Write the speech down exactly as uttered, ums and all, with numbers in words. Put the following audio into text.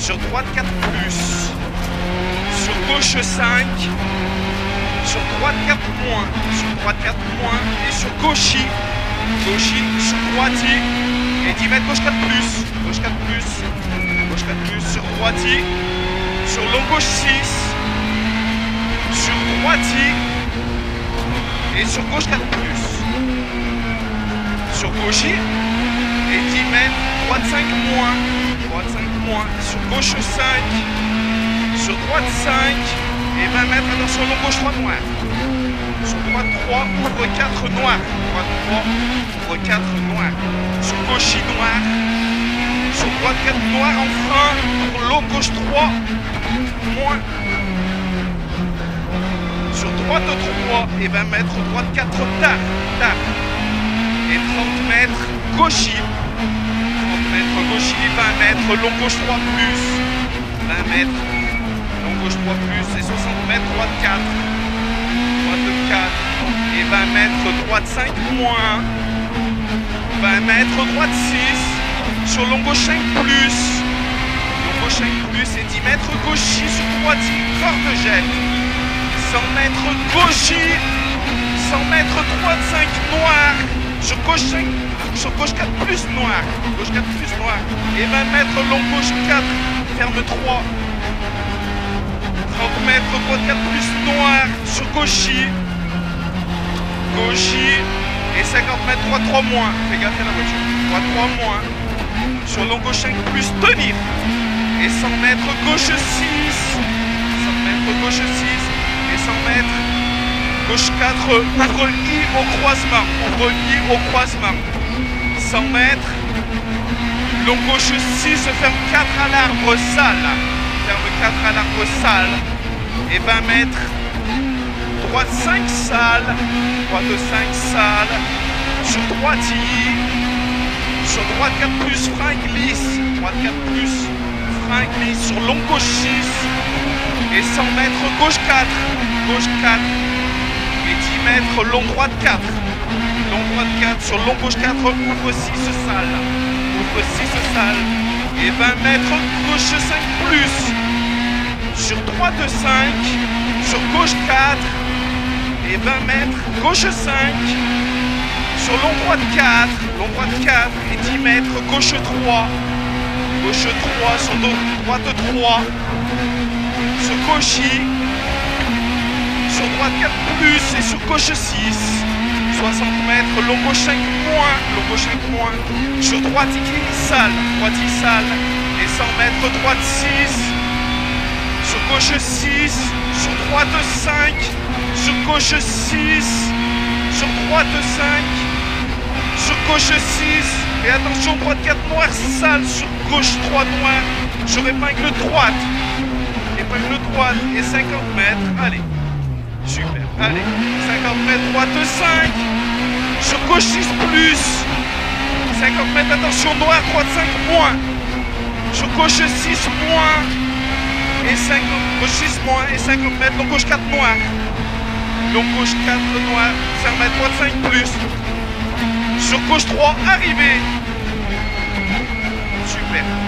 Sur droite quatre plus. Sur gauche cinq. Sur droite quatre moins. Sur droite quatre moins. Et sur gauchis. Gauchis sur droiti. Et dix mètres gauche quatre plus. Gauche quatre plus. Gauche quatre plus. Sur droiti. Sur long gauche six. Sur droiti. Et sur gauche quatre plus. Sur gauchis. Et dix mètres. Droite cinq moins. Droite cinq moins. Sur gauche cinq. Sur droite cinq. Et vingt mètres, attention, long gauche trois noir. Sur droite trois, ouvre quatre noir. Droite trois, ouvre quatre noir. Sur gauche noir. Sur droite quatre noir en frein. Pour long gauche trois, moins. Sur droite trois et vingt mètres, droite quatre tard, tard. Et trente mètres, gauchis. trente mètres, gauchis, vingt mètres, long gauche trois plus. vingt mètres. Gauche trois plus et soixante mètres, droite quatre. Droite quatre et vingt mètres, droite cinq moins. vingt mètres, droite six. Sur long gauche cinq plus. Long gauche cinq plus et dix mètres, gauchis sur droite, corde jette. cent mètres, gauchis. cent mètres, droite cinq noir. Sur gauche cinq, sur gauche quatre plus noir. Gauche quatre plus noir. Et vingt mètres, long gauche quatre, ferme trois. trente mètres, droite quatre plus noir sur gauchis. Gauchis. Et cinquante mètres, droite trois moins. Fais gaffe à la voiture. Droite trois moins. Sur long gauche cinq plus, tenir. Et cent mètres, gauche six. cent mètres, gauche six. Et cent mètres, gauche quatre. Ouvre I au croisement. Ouvre I au croisement. cent mètres. Long gauche six, ferme quatre à l'arbre, sale. Ferme quatre à l'arbre sale. Et vingt mètres. Droite cinq sale. Droite cinq sale. Sur droite I. Sur droite quatre plus, frein glisse. Droite quatre plus, frein glisse. Sur long gauche six. Et cent mètres, gauche quatre. Gauche quatre. Et dix mètres, long droite quatre. Long droite quatre. Sur long gauche quatre, ouvre six sale. Ouvre six sale. Et vingt mètres, gauche cinq plus. Sur droite cinq, sur gauche quatre, et vingt mètres, gauche cinq, sur long droite quatre, long droite quatre, et dix mètres, gauche trois, gauche trois, sur droite trois, sur gauchis, sur droite quatre plus, et sur gauche six, soixante mètres, long gauche cinq moins, long gauche cinq moins, sur droite I sale, droite I sale, et cent mètres, droite six, sur gauche six, sur droite cinq, sur gauche six, sur droite cinq, sur gauche six, et attention, droite quatre noir, sale, sur gauche trois noir, sur épingle droite, épingle droite, et cinquante mètres, allez, super, allez, cinquante mètres, droite cinq, sur gauche six plus, cinquante mètres, attention, noir, droite cinq moins, sur gauche six moins, et cinquante, gauche six moins et cinquante mètres, long gauche quatre noir. Long gauche quatre noir, cinq mètres, droite cinq plus. Sur gauche trois, arrivé. Super.